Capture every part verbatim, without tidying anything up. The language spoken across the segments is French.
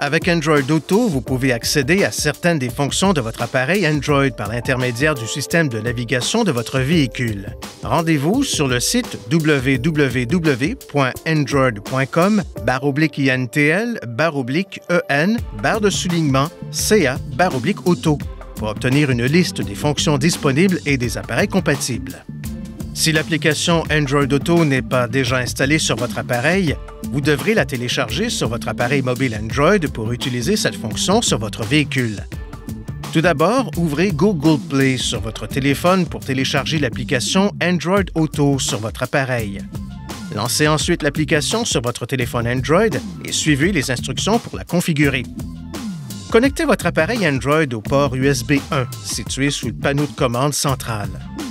Avec Android Auto, vous pouvez accéder à certaines des fonctions de votre appareil Android par l'intermédiaire du système de navigation de votre véhicule. Rendez-vous sur le site w w w point android point com barre oblique intl barre oblique en barre de soulignement ca barre oblique auto pour obtenir une liste des fonctions disponibles et des appareils compatibles. Si l'application Android Auto n'est pas déjà installée sur votre appareil, vous devrez la télécharger sur votre appareil mobile Android pour utiliser cette fonction sur votre véhicule. Tout d'abord, ouvrez Google Play sur votre téléphone pour télécharger l'application Android Auto sur votre appareil. Lancez ensuite l'application sur votre téléphone Android et suivez les instructions pour la configurer. Connectez votre appareil Android au port U S B un situé sous le panneau de commande central.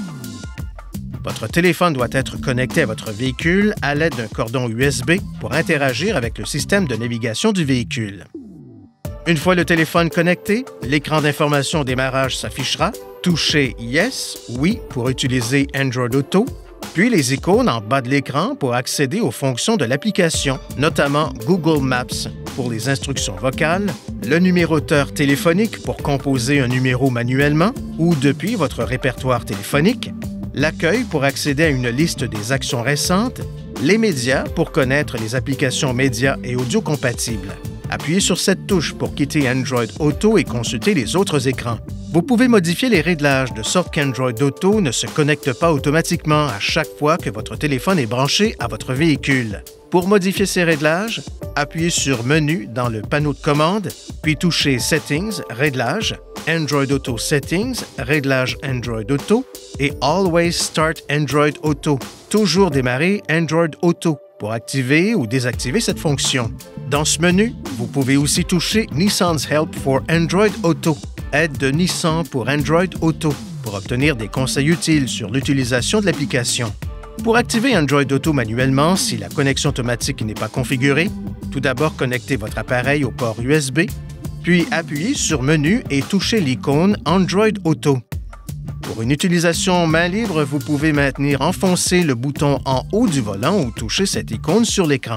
Votre téléphone doit être connecté à votre véhicule à l'aide d'un cordon U S B pour interagir avec le système de navigation du véhicule. Une fois le téléphone connecté, l'écran d'information au démarrage s'affichera. Touchez « Yes » « Oui » pour utiliser Android Auto, puis les icônes en bas de l'écran pour accéder aux fonctions de l'application, notamment Google Maps pour les instructions vocales, le numéroteur téléphonique pour composer un numéro manuellement ou depuis votre répertoire téléphonique, l'accueil pour accéder à une liste des actions récentes, les médias pour connaître les applications médias et audio compatibles. Appuyez sur cette touche pour quitter Android Auto et consulter les autres écrans. Vous pouvez modifier les réglages de sorte qu'Android Auto ne se connecte pas automatiquement à chaque fois que votre téléphone est branché à votre véhicule. Pour modifier ces réglages, appuyez sur Menu dans le panneau de commande, puis touchez Settings, Réglages, Android Auto Settings, Réglages Android Auto et Always Start Android Auto, toujours démarrer Android Auto pour activer ou désactiver cette fonction. Dans ce menu, vous pouvez aussi toucher Nissan's Help for Android Auto, aide de Nissan pour Android Auto, pour obtenir des conseils utiles sur l'utilisation de l'application. Pour activer Android Auto manuellement, si la connexion automatique n'est pas configurée, tout d'abord connectez votre appareil au port U S B, puis appuyez sur Menu et touchez l'icône Android Auto. Pour une utilisation main libre, vous pouvez maintenir enfoncé le bouton en haut du volant ou toucher cette icône sur l'écran.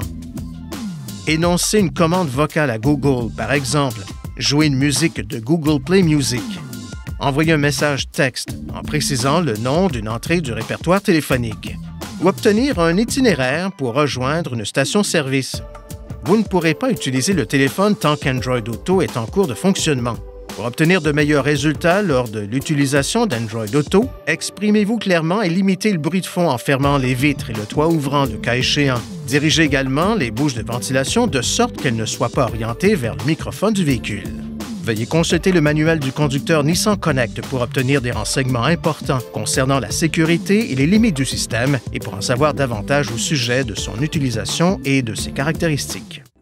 Énoncez une commande vocale à Google, par exemple, jouer une musique de Google Play Music. Envoyez un message texte en précisant le nom d'une entrée du répertoire téléphonique. Ou obtenir un itinéraire pour rejoindre une station-service. Vous ne pourrez pas utiliser le téléphone tant qu'Android Auto est en cours de fonctionnement. Pour obtenir de meilleurs résultats lors de l'utilisation d'Android Auto, exprimez-vous clairement et limitez le bruit de fond en fermant les vitres et le toit ouvrant le cas échéant. Dirigez également les bouches de ventilation de sorte qu'elles ne soient pas orientées vers le microphone du véhicule. Veuillez consulter le manuel du conducteur Nissan Connect pour obtenir des renseignements importants concernant la sécurité et les limites du système et pour en savoir davantage au sujet de son utilisation et de ses caractéristiques.